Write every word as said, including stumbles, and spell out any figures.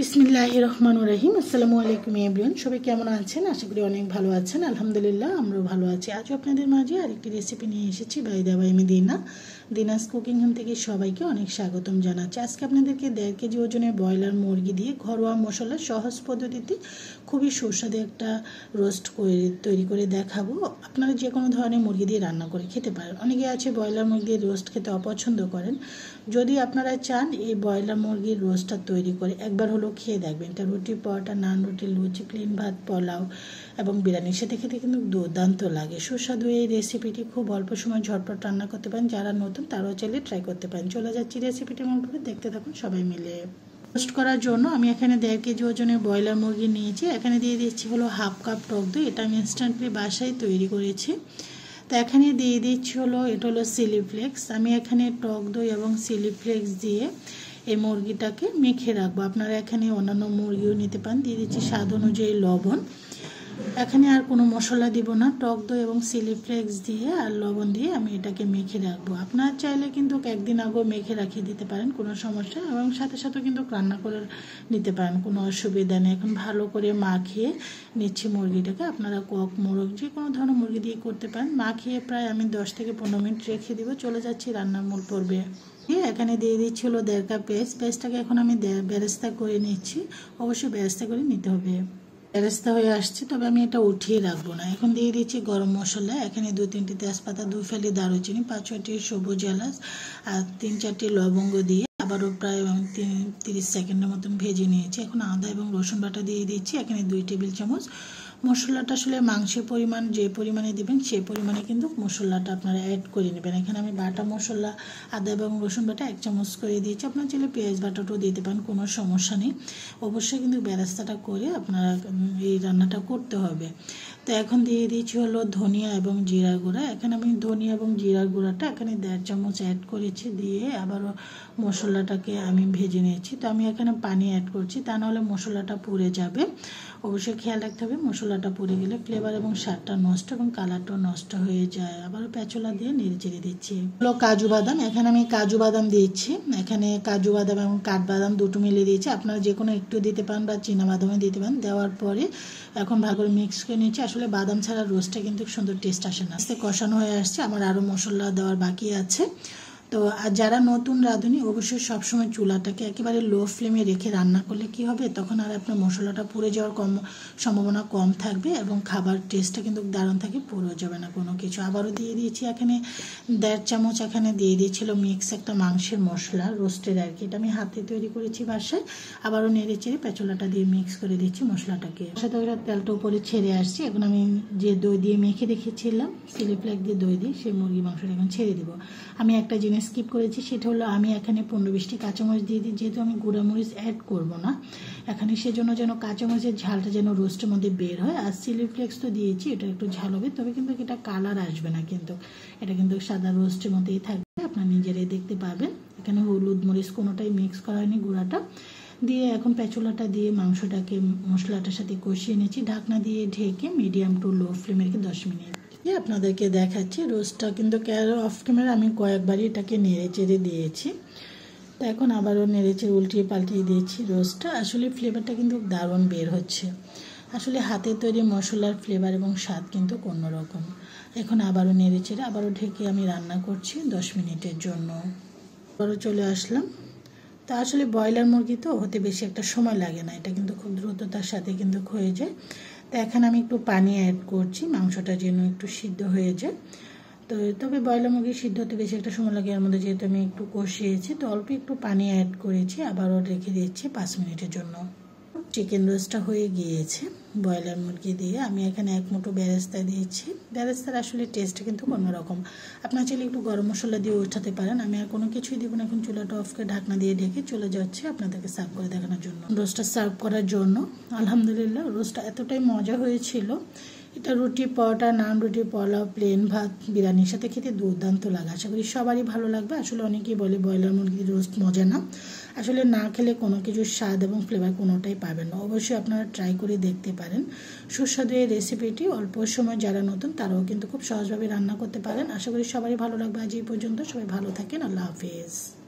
বিসমিল্লাহির রহমানির রহিম। আসসালামু আলাইকুম এভরিওয়ান, সবাই কেমন আছেন? আশা করি অনেক ভালো আছেন। আলহামদুলিল্লাহ আমরাও ভালো আছি। আজও আপনাদের মাঝে আরেকটি রেসিপি নিয়ে এসেছি। বাই দা বাই আমি দিনা দিনাস কুকিং হোম থেকে সবাইকে অনেক স্বাগতম জানাচ্ছি। আজকে আপনাদেরকে দেড় কেজি ওজনের ব্রয়লার মুরগি দিয়ে ঘরোয়া মশলা সহজ পদ্ধতিতে খুবই সুস্বাদু একটা রোস্ট করে তৈরি করে দেখাবো। আপনারা যে কোনো ধরনের মুরগি দিয়ে রান্না করে খেতে পারেন। অনেকে আছে ব্রয়লার মুরগির রোস্ট খেতে অপছন্দ করেন। যদি আপনারা চান এই ব্রয়লার মুরগির রোস্টটা তৈরি করে একবার হলো খেয়ে দেখবেন। এটা রুটি, পরোটা, নান, রুটি, লুচি, প্লেন ভাত, পোলাও এবং বিরিয়ানির সাথে খেতে কিন্তু দুর্দান্ত লাগে। সুস্বাদু এই রেসিপিটি খুব অল্প সময় ঝটপট রান্না করতে পারেন। যারা নতুন তারাও চাইলে ট্রাই করতে পারেন। চলে যাচ্ছি রেসিপিটি মন করে দেখতে থাকুন সবাই মিলে। রোস্ট করার জন্য আমি এখানে দেড় কেজি ওজনের ব্রয়লার মুরগি নিয়েছি। এখানে দিয়ে দিচ্ছি হলো হাফ কাপ টক দই। এটা আমি ইনস্ট্যান্টলি বাসায় তৈরি করেছি। তো এখানে দিয়ে দিচ্ছি হলো এটা হলো চিলি ফ্লেক্স। আমি এখানে টক দই এবং চিলি ফ্লেক্স দিয়ে এই মুরগিটাকে মেখে রাখবো। আপনারা এখানে অন্যান্য মুরগিও নিতে পারেন। দিয়ে দিচ্ছি স্বাদ অনুযায়ী লবণ। এখানে আর কোনো মশলা দিব না, টক দই এবং চিলি ফ্লেক্স দিয়ে আর লবণ দিয়ে আমি এটাকে মেখে রাখবো। আপনারা চাইলে কিন্তু একদিন আগেও মেখে রাখিয়ে দিতে পারেন, কোনো সমস্যা, এবং সাথে সাথে কিন্তু রান্না করে নিতে পারেন, কোনো অসুবিধা নেই। এখন ভালো করে মাখিয়ে নিচ্ছি মুরগিটাকে। আপনারা কক মোরগ যে কোনো ধরনের মুরগি দিয়ে করতে পারেন। মাখিয়ে প্রায় আমি দশ থেকে পনেরো মিনিট রেখে দিব। চলে যাচ্ছি রান্নার মূল পর্বে। এখানে দিয়ে দিচ্ছি হলো দেড় কাপ পেঁয়াজ। পেঁয়াজটাকে এখন আমি বেরেস্তা করে নিচ্ছি। অবশ্যই বেরেস্তা করে নিতে হবে। বেরেস্তা হয়ে আসছে, তবে আমি এটা উঠিয়ে রাখবো না। এখন দিয়ে দিচ্ছি গরম মশলা। এখানে দুই তিনটি তেজপাতা, দুই ফালি দারুচিনি, পাঁচ ছয়টি সবুজ এলাচ আর তিন চারটি লবঙ্গ দিয়ে আবারও প্রায় তিরিশ সেকেন্ডের মতন ভেজে নিয়েছি। এখন আদা এবং রসুন বাটা দিয়ে দিচ্ছি। এখানে দুই টেবিল চামচ। মশলাটা আসলে মাংসের পরিমাণ যে পরিমাণে দেবেন সেই পরিমাণে কিন্তু মশলাটা আপনারা অ্যাড করে নেবেন। এখানে আমি বাটা মশলা আদা এবং রসুন বাটা এক চামচ করে দিয়েছি। আপনারা চাইলে পেঁয়াজ বাটাটাও দিতে পারেন, কোনো সমস্যা নেই। অবশ্যই কিন্তু বেরেস্তাটা করে আপনারা এই রান্নাটা করতে হবে। তো এখন দিয়ে দিয়েছি হলো ধনিয়া এবং জিরা গুঁড়া। এখানে আমি ধনিয়া এবং জিরা গুঁড়াটা এখানে দেড় চামচ অ্যাড করেছি। দিয়ে আবারও মশলাটাকে আমি ভেজে নিয়েছি। তো আমি এখানে পানি অ্যাড করছি, তা নাহলে মশলাটা পুড়ে যাবে। অবশ্যই খেয়াল রাখতে হবে, মশলাটা পুড়ে গেলে ফ্লেভার এবং স্বাদটা নষ্ট এবং কালারটাও নষ্ট হয়ে যায়। আবার পেঁচলা দিয়ে নেড়ে চেড়ে দিচ্ছি। হলো কাজু বাদাম। এখানে আমি কাজু বাদাম দিচ্ছি। এখানে কাজু বাদাম এবং কাঠবাদাম দুটো মিলিয়ে দিয়েছি। আপনারা যে কোনো একটু দিতে পারেন বা চীনা বাদামে দিতে পারেন। দেওয়ার পরে এখন ভালো করে মিক্স করে নিচ্ছি। আসলে বাদাম ছাড়া রোস্টে কিন্তু সুন্দর টেস্ট আসে না। আস্তে কষানো হয়ে আসছে। আমার আরও মশলা দেওয়ার বাকি আছে। তো আর যারা নতুন রাঁধুনি অবশ্যই সবসময় চুলাটাকে একেবারে লো ফ্লেমে রেখে রান্না করলে কি হবে, তখন আর আপনার মশলাটা পুড়ে যাওয়ার কম সম্ভাবনা কম থাকবে এবং খাবার টেস্টটা কিন্তু দারুণ থাকে, পুড়ে যাবে না কোনো কিছু। আবারও দিয়ে দিয়েছি এখানে দেড় চামচ। এখানে দিয়ে দিয়েছিল মিক্স একটা মাংসের মশলা, রোস্টের আর কি। এটা আমি হাতে তৈরি করেছি বাসায়। আবারও নেড়ে চেড়ে পেঁচলাটা দিয়ে মিক্স করে দিচ্ছি মশলাটাকে। সাথে ওটা তেলটা উপরে ছেড়ে আসছি। এখন আমি যে দই দিয়ে মেখে রেখেছিলাম চিলি ফ্লেক্স দিয়ে দই দিয়ে সেই মুরগি মাংসটা এখন ছেড়ে দেবো। আমি একটা জিনিস স্কিপ করেছি, সেটা হলো আমি এখানে পনেরো বিশটি কাঁচামরিচ দিয়ে দিই। যেহেতু আমি গুঁড়ামরিচ অ্যাড করব না এখানে, সেজন্য যেন কাঁচামরিচের ঝালটা যেন রোস্টের মধ্যে বের হয়। আর চিলি ফ্লেক্স তো দিয়েছি, এটা একটু ঝাল হবে, তবে কিন্তু এটা কালার আসবে না, কিন্তু এটা কিন্তু সাদা রোস্টের মধ্যেই থাকবে। আপনারা নিজেরাই দেখতে পাবেন। এখানে হলুদ মরিচ কোনোটাই মিক্স করা হয়নি। গুঁড়াটা দিয়ে এখন পেঁচলাটা দিয়ে মাংসটাকে মশলাটার সাথে কষিয়ে নিচ্ছি। ঢাকনা দিয়ে ঢেকে মিডিয়াম টু লো ফ্লেমে রেখে দশ মিনিট আপনাদেরকে দেখাচ্ছি। রোস্টটা কিন্তু অফ ক্যামেরা আমি কয়েকবারই এটাকে নেড়ে চেড়ে দিয়েছি। তো এখন আবারও নেড়ে চেড়ে উল্টিয়ে পাল্টিয়ে দিয়েছি রোস্টটা। আসলে ফ্লেভারটা কিন্তু দারুণ বের হচ্ছে। আসলে হাতে তৈরি মশলার ফ্লেভার এবং স্বাদ কিন্তু অন্যরকম। এখন আবারও নেড়ে চেড়ে আবারও ঢেকে আমি রান্না করছি দশ মিনিটের জন্য। আবারও চলে আসলাম। তা আসলে ব্রয়লার মুরগি তো হতে বেশি একটা সময় লাগে না, এটা কিন্তু খুব দ্রুততার সাথে কিন্তু হয়ে যায়। তো এখন আমি একটু পানি অ্যাড করছি মাংসটা যেন একটু সিদ্ধ হয়ে যায়। তো তবে ব্রয়লার মুরগি সিদ্ধ হতে বেশি একটা সময় লাগে। এর মধ্যে যেহেতু আমি একটু কষিয়েছি তো অল্প একটু পানি অ্যাড করেছি। আবারও রেখে দিচ্ছি পাঁচ মিনিটের জন্য। চিকেন রোস্টটা হয়ে গিয়েছে ব্রয়লার মুরগি দিয়ে। আমি এখানে এক মুঠো বেরেস্তা দিয়েছি। বেরেস্তার আসলে টেস্টটা কিন্তু অন্যরকম। আপনার চাইলে একটু গরম মশলা দিয়ে উঠাতে পারেন। আমি আর কোনো কিছুই দিব না। এখন চুলাটা অফ করে ঢাকনা দিয়ে ঢেকে চলে যাচ্ছে আপনাদেরকে সার্ভ করে দেখানোর জন্য। রোস্টটা সার্ভ করার জন্য আলহামদুলিল্লাহ রোস্টটা এতটাই মজা হয়েছিল। এটা রুটি, পরোটা, নান, রুটি, পোলাও, প্লেন ভাত, বিরিয়ানির সাথে খেতে দুর্দান্ত লাগে। আশা করি সবারই ভালো লাগবে। আসলে অনেকেই বলে ব্রয়লার মুরগির রোস্ট মজা না, আসলে না খেলে কোনো কিছুর স্বাদ এবং ফ্লেভার কোনোটাই পাবেন না। অবশ্যই আপনারা ট্রাই করে দেখতে পারেন। সুস্বাদু এই রেসিপিটি অল্প সময় যারা নতুন তারাও কিন্তু খুব সহজভাবে রান্না করতে পারেন। আশা করি সবারই ভালো লাগবে। আজ এই পর্যন্ত, সবাই ভালো থাকেন। আল্লাহ হাফেজ।